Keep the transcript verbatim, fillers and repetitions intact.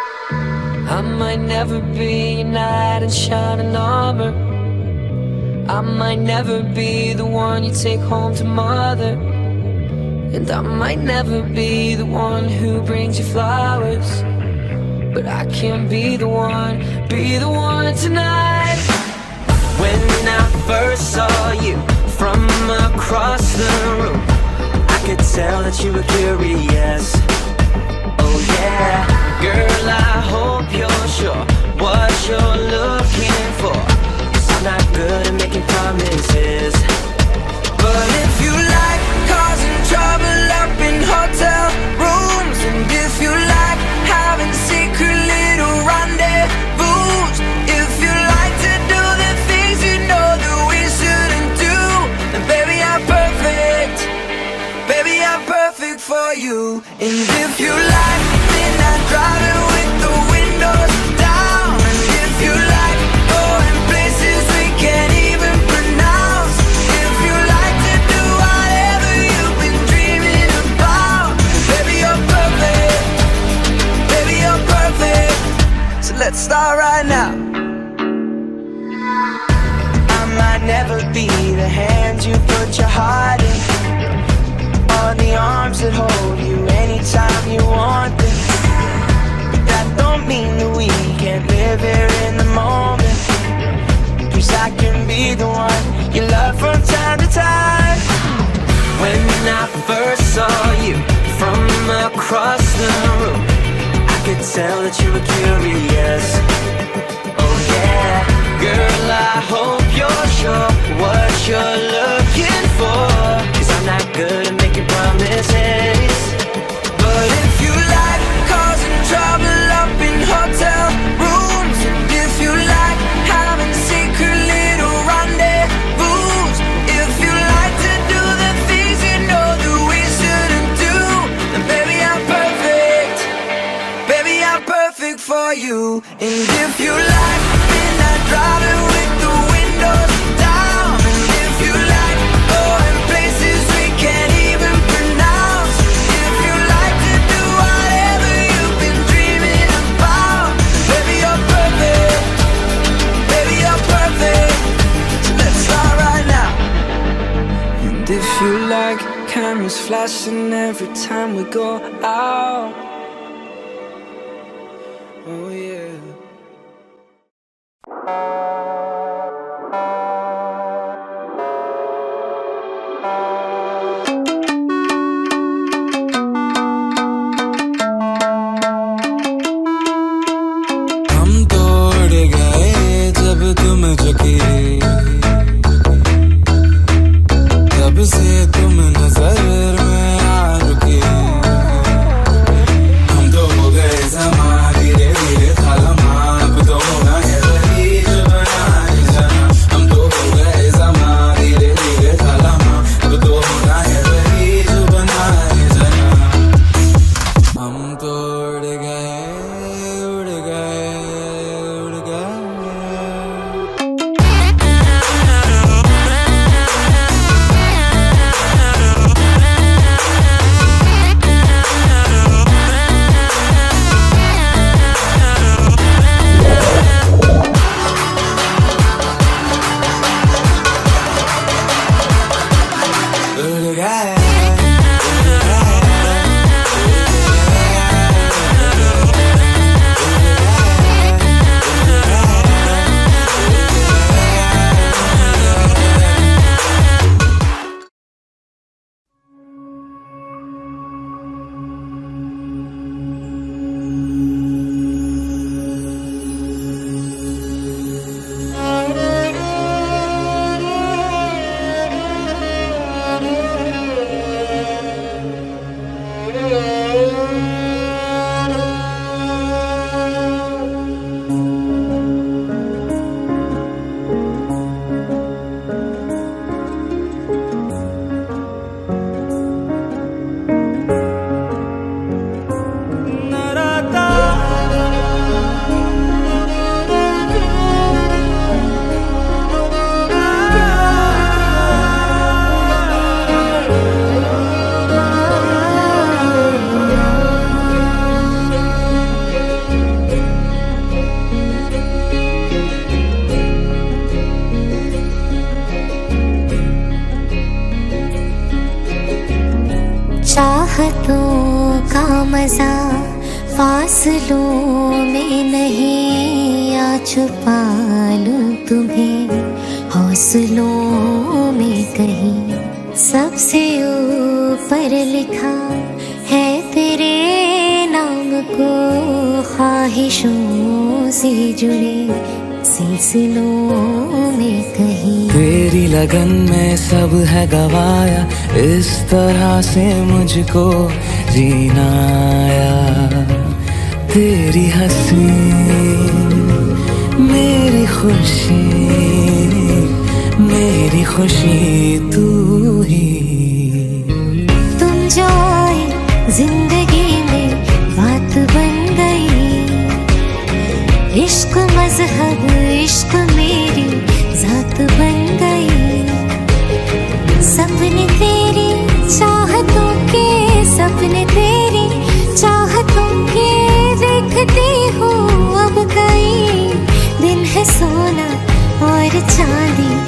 I might never be a knight in shining armor. I might never be the one you take home to mother. And I might never be the one who brings you flowers, but I can be the one, be the one tonight. When I first saw you from across the room, I could tell that you were curious. Oh yeah, girl, I hope you're sure what you're looking for, 'cause I'm not good at making promises. But if you like causing trouble up in hotel rooms, and if you like having secret little rendezvous, if you like to do the things you know that we shouldn't do, then baby, I'm perfect. Baby, I'm perfect for you. And if you like midnight driving with the windows down, and if you like going places we can't even pronounce, if you like to do whatever you've been dreaming about, baby, you're perfect. Baby, you're perfect. So let's start right now. I might never be the hand you put your heart in, or the arms that hold you anytime you want them. But that don't mean that we can't live here in the moment, 'cause I can be the one you love from time to time. When I first saw you from across the room, I could tell that you were curious. Oh yeah, girl, I hope you're sure what you're looking for, 'cause I'm not good at making promises. But if you like causing trouble up in hotel rooms, and if you like having secret little rendezvous, if you like to do the things you know that we shouldn't do, then baby, I'm perfect. Baby, I'm perfect for you. And if you like midnight driving with the windows down, and if you like going places we can't even pronounce, if you like to do whatever you've been dreaming about, baby, you're perfect. Baby, you're perfect. So let's start right now. And if you like cameras flashing every time we go out, oh yeah. हम तोड़ गए जब तुम झुकी, तब से तुम नजर में आ रुकी। हम तो हो गए ज़मा धीरे धीरे थालमा, अब तो होना है वही जो बना है जाना। हम तो बातों का मजा फासलों में नहीं, आ छुपा लूं तुम्हें हौसलों में कहीं। सबसे ऊपर लिखा है तेरे नाम को, ख्वाहिशों से जुड़े सिलसिलों में कहीं। तेरी लगन में सब है गवाया, इस तरह से मुझको जीना आया। तेरी हंसी मेरी खुशी, मेरी खुशी तू ही। तुम जो आए जिंदगी में बात बन गई, इश्क मजहब इश्क मेरी जात बन गई। सपने तेरी चाहतों के, सपने तेरी चाहतों के देखती हूँ अब कई दिन है सोना और चांदी